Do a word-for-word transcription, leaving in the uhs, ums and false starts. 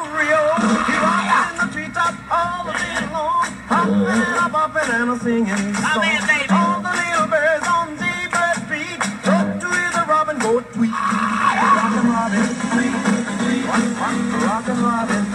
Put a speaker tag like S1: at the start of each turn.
S1: Rio. He rocks in the treetop all the day long, hopping and a bopping and a singing song. All the little birds on Zebra Street talk to the robin, go tweet. Rockin' Robin, tweet, tweet, rockin' Robin.